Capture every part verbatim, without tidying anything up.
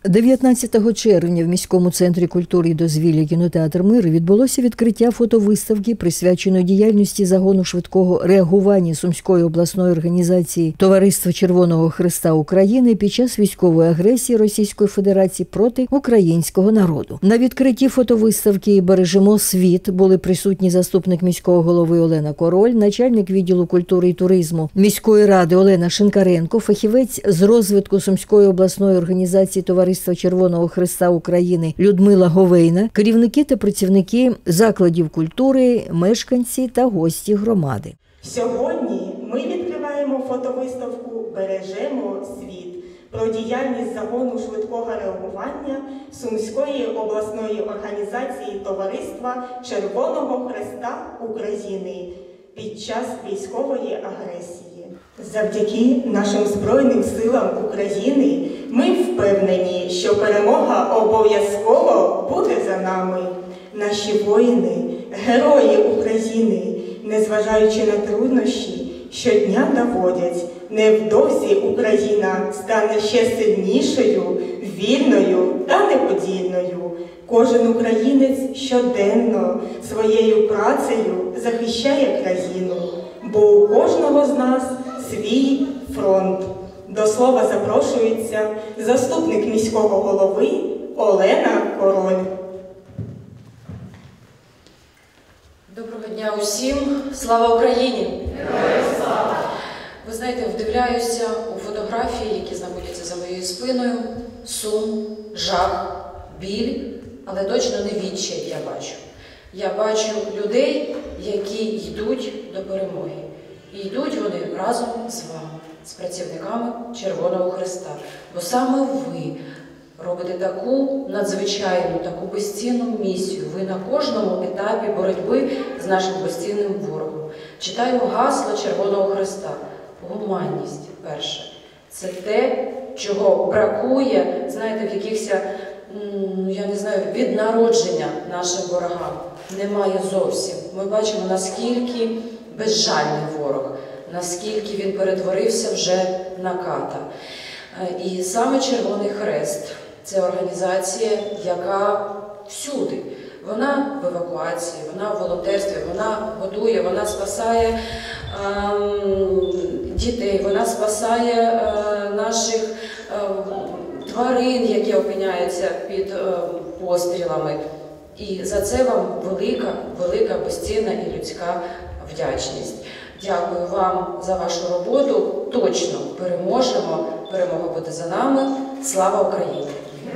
дев'ятнадцятого червня в міському центрі культури і дозвілля «Кінотеатр Мир» відбулося відкриття фотовиставки, присвяченої діяльності загону швидкого реагування Сумської обласної організації Товариства Червоного Хреста України під час військової агресії Російської Федерації проти українського народу. На відкритті фотовиставки «Бережемо світ» були присутні заступник міського голови Олена Король, начальник відділу культури і туризму міської ради Олена Шинкаренко, фахівець з розвитку Сумської обласної організації Товариства Червоного Хреста України Людмила Говейна, керівники та працівники закладів культури, мешканці та гості громади. Сьогодні ми відкриваємо фотовиставку «Бережемо світ» про діяльність загону швидкого реагування Сумської обласної організації Товариства Червоного Хреста України під час військової агресії. Завдяки нашим Збройним силам України ми впевнені, що перемога обов'язково буде за нами. Наші воїни, герої України, незважаючи на труднощі, щодня доводять, невдовзі Україна стане ще сильнішою, вільною та неподільною. Кожен українець щоденно своєю працею захищає країну, бо у кожного з нас свій фронт. До слова запрошується заступник міського голови Олена Король. Доброго дня усім! Слава Україні! Героям слава! Ви знаєте, вдивляюся у фотографії, які знаходяться за моєю спиною. Сум, жах, біль, але точно не відчай я бачу. Я бачу людей, які йдуть до перемоги. І йдуть вони разом з вами, з працівниками Червоного Хреста. Бо саме ви робите таку надзвичайну, таку безцінну місію. Ви на кожному етапі боротьби з нашим безцінним ворогом. Читаю гасло Червоного Хреста. Гуманність перше. Це те, чого бракує, знаєте, в якихось, я не знаю, від народження нашим ворогам. Немає зовсім. Ми бачимо, наскільки безжальний ворог, наскільки він перетворився вже на ката. І саме Червоний Хрест – це організація, яка всюди. Вона в евакуації, вона в волонтерстві, вона годує, вона спасає ем, дітей, вона спасає е, наших е, тварин, які опиняються під е, пострілами. І за це вам велика, велика, безцінна і людська вдячність. Дякую вам за вашу роботу. Точно переможемо. Перемога буде за нами. Слава Україні!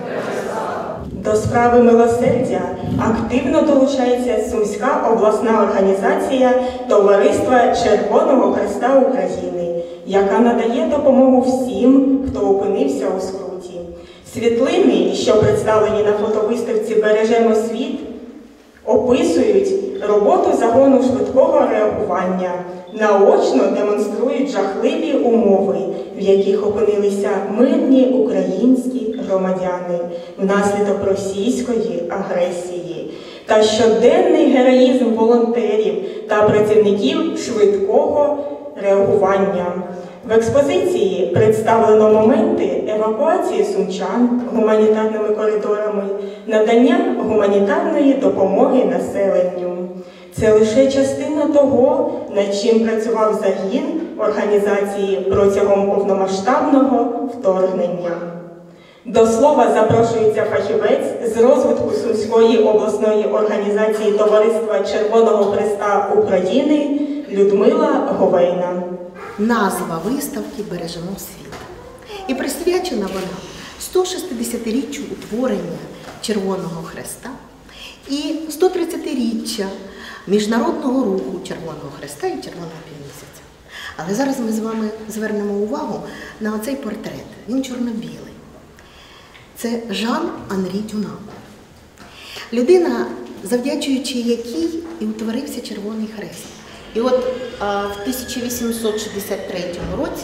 До справи милосердя активно долучається Сумська обласна організація Товариства Червоного Хреста України, яка надає допомогу всім, хто опинився у скруті. Світлини, що представлені на фотовиставці «Бережемо світ», описують роботу загону швидкого реагування, наочно демонструють жахливі умови, в яких опинилися мирні українські громадяни внаслідок російської агресії, та щоденний героїзм волонтерів та працівників швидкого реагування. В експозиції представлено моменти евакуації сумчан гуманітарними коридорами, надання гуманітарної допомоги населенню. Це лише частина того, над чим працював загін організації протягом повномасштабного вторгнення. До слова запрошується фахівець з розвитку Сумської обласної організації Товариства Червоного Хреста України Людмила Говейна. Назва виставки «Бережемо світ». І присвячена вона сто шістдесятиріччю утворення Червоного Хреста і сто тридцятиріччя Міжнародного руху Червоного Хреста і Червоного Півмісяця. Але зараз ми з вами звернемо увагу на оцей портрет. Він чорно-білий. Це Жан-Анрі Дюнан. Людина, завдячуючи якій і утворився Червоний Хрест. І от в тисяча вісімсот шістдесят третьому році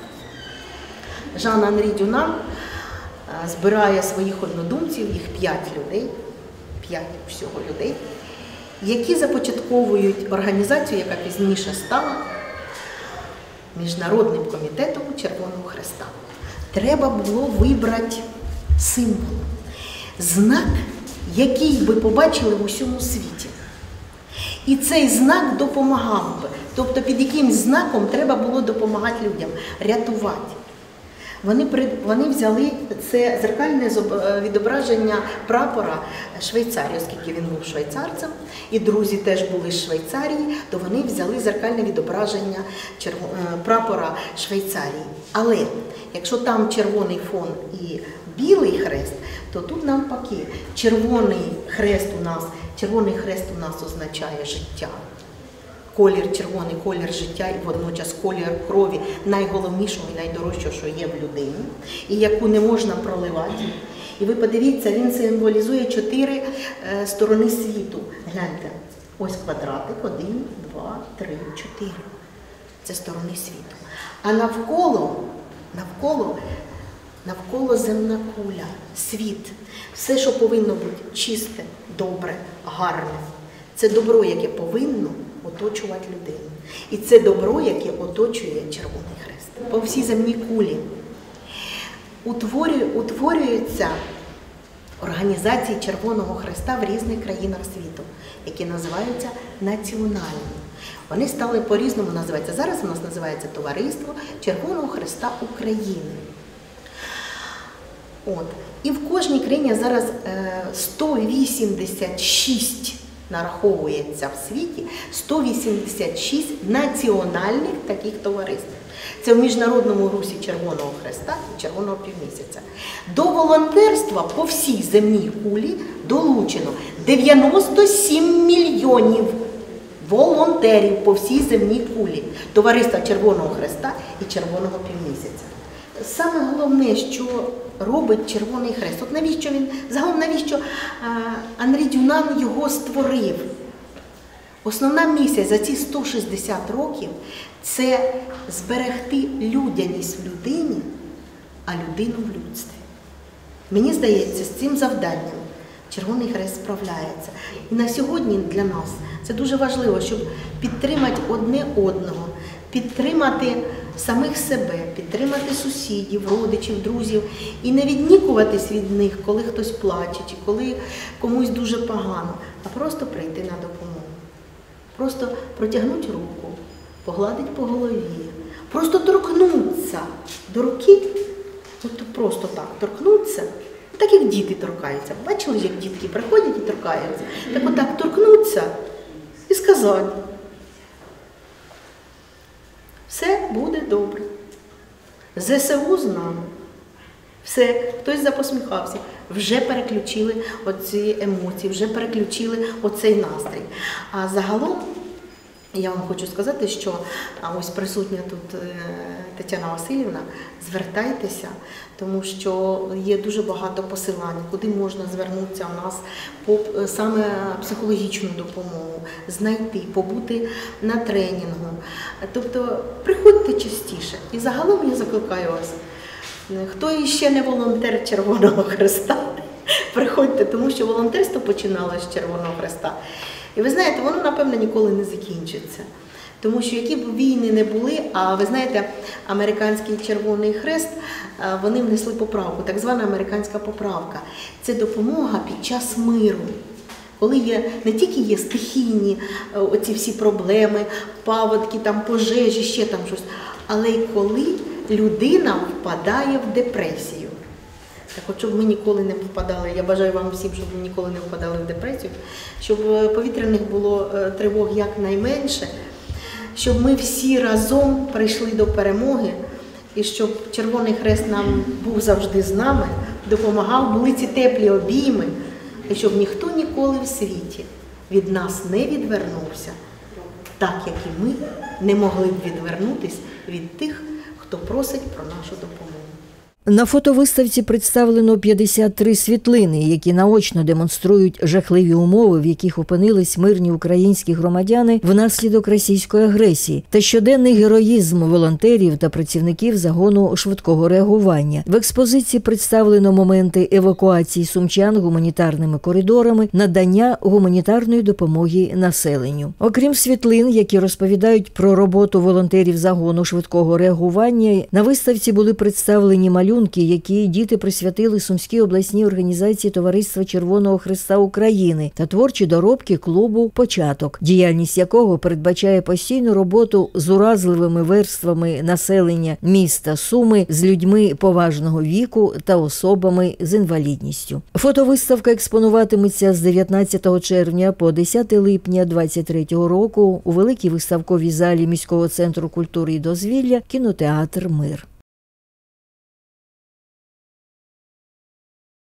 Жан-Анрі Дюнан збирає своїх однодумців, їх п'ять людей, п'ять всього людей, які започатковують організацію, яка пізніше стала Міжнародним комітетом Червоного Хреста. Треба було вибрати символ, знак, який би побачили в усьому світі. І цей знак допомагав би. Тобто під якимсь знаком треба було допомагати людям, рятувати. Вони, вони взяли це дзеркальне відображення прапора Швейцарії, оскільки він був швейцарцем, і друзі теж були з Швейцарії, то вони взяли дзеркальне відображення прапора Швейцарії. Але якщо там червоний фон і білий хрест, то тут навпаки, червоний хрест у нас, червоний хрест у нас означає життя. Колір червоний, колір життя і водночас колір крові найголовнішого і найдорожчого, що є в людині, і яку не можна проливати. І ви подивіться, він символізує чотири е, сторони світу. Гляньте, ось квадратик, один, два, три, чотири. Це сторони світу. А навколо, навколо, навколо земна куля, світ. Все, що повинно бути чисте, добре, гарне. Це добро, яке повинно оточувати людину. І це добро, яке оточує Червоний Хрест. По всій земній кулі утворює, утворюються організації Червоного Хреста в різних країнах світу, які називаються національні. Вони стали по-різному називатися. Зараз у нас називається Товариство Червоного Хреста України. От. І в кожній країні зараз сто вісімдесят шість нараховується в світі, сто вісімдесят шість національних таких товариств. Це в міжнародному русі Червоного Хреста і Червоного Півмісяця. До волонтерства по всій земній кулі долучено дев'яносто сім мільйонів волонтерів по всій земній кулі Товариства Червоного Хреста і Червоного Півмісяця. Саме головне, що робить Червоний Хрест. От навіщо він, загалом навіщо Анрі Дюнан його створив? Основна місія за ці сто шістдесят років – це зберегти людяність в людині, а людину в людстві. Мені здається, з цим завданням Червоний Хрест справляється. І на сьогодні для нас це дуже важливо, щоб підтримати одне одного, підтримати самих себе, підтримати сусідів, родичів, друзів і не віднікуватись від них, коли хтось плаче, чи коли комусь дуже погано, а просто прийти на допомогу. Просто протягнути руку, погладити по голові, просто торкнутися до руки, от просто так, торкнутися, так як діти торкаються. Бачили, як дітки приходять і торкаються? Так отак торкнутися і сказати: все буде добре. зе се у з нами. Все, хтось запосміхався. Вже переключили оці емоції, вже переключили оцей настрій. А загалом, я вам хочу сказати, що ось присутня тут Тетяна Васильівна, звертайтеся, тому що є дуже багато посилань, куди можна звернутися у нас по саме психологічну допомогу, знайти, побути на тренінгу. Тобто приходьте частіше. І загалом я закликаю вас, хто іще не волонтер Червоного Хреста, приходьте, тому що волонтерство починалося з Червоного Хреста. І ви знаєте, воно, напевно, ніколи не закінчиться. Тому що які б війни не були, а ви знаєте, американський Червоний Хрест, вони внесли поправку, так звана американська поправка. Це допомога під час миру. Коли є, не тільки є стихійні оці всі проблеми, паводки, там, пожежі, ще там щось, але й коли людина впадає в депресію. Так от, щоб ми ніколи не впадали, я бажаю вам всім, щоб ви ніколи не впадали в депресію, щоб повітряних було тривог якнайменше, щоб ми всі разом прийшли до перемоги, і щоб Червоний Хрест нам був завжди з нами, допомагав, були ці теплі обійми, і щоб ніхто ніколи в світі від нас не відвернувся, так як і ми не могли б відвернутися від тих, хто просить про нашу допомогу. На фотовиставці представлено п'ятдесят три світлини, які наочно демонструють жахливі умови, в яких опинились мирні українські громадяни внаслідок російської агресії, та щоденний героїзм волонтерів та працівників загону швидкого реагування. В експозиції представлено моменти евакуації сумчан гуманітарними коридорами, надання гуманітарної допомоги населенню. Окрім світлин, які розповідають про роботу волонтерів загону швидкого реагування, на виставці були представлені малюнки малюнки, які діти присвятили Сумській обласній організації Товариства Червоного Хреста України та творчі доробки клубу «Початок», діяльність якого передбачає постійну роботу з уразливими верствами населення міста Суми, з людьми поважного віку та особами з інвалідністю. Фотовиставка експонуватиметься з дев'ятнадцятого червня по десяте липня двадцять третього року у великій виставковій залі міського центру культури і дозвілля «Кінотеатр Мир».